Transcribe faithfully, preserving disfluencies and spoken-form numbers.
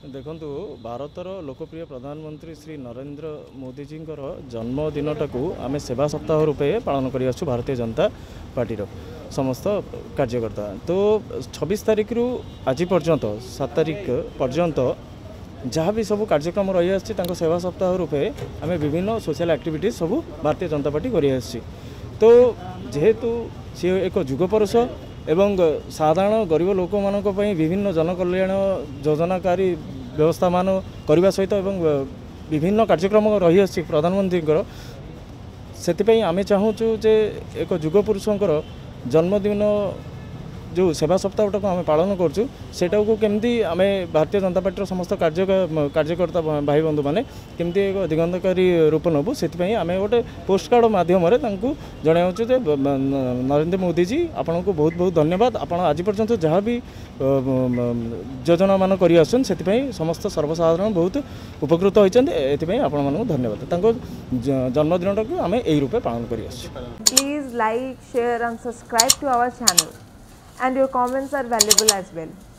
देखंतु भारतर लोकप्रिय प्रधानमंत्री श्री नरेंद्र मोदी जी जन्मदिनटा को आम सेवा सप्ताह रूपे पालन कर भारतीय जनता पार्टी समस्त कार्यकर्ता। तो छब्बीस तारीख रु आज पर्यंत सात तारीख पर्यंत जहाँ भी सब कार्यक्रम रही आसी सेवा सप्ताह रूपे आम विभिन्न सोशल एक्टिविटी सब भारतीय जनता पार्टी कर। तो जेहेतु सी एक जुगपुरुष एवं साधारण गरीब लोक मान विभिन्न जनकल्याण योजनाकारी व्यवस्था मान करने सहित एवं विभिन्न कार्यक्रम रही आसी प्रधानमंत्री से आम चाहूँ जे एक जुगपुरुषर जन्मदिन जो सेवा सप्ताहटा को आम पालन करूँ सेटा को केमती आम भारतीय जनता पार्टी समस्त कार्य कार्यकर्ता भाई बंधु मैंने केमती एक दिगंतकारी रूप नबू से आम गोटे पोस्ट कार्ड मध्यम जनाऊँ जे नरेंद्र मोदी जी आपन को बहुत बहुत धन्यवाद। आप आज पर्यंत जहाँ भी योजना मान कर समस्त सर्वसाधारण बहुत उपकृत होती आपण धन्यवाद। जन्मदिनटा को आम यही रूपे पालन कर। Please like share and subscribe to our channel and your comments are valuable as well.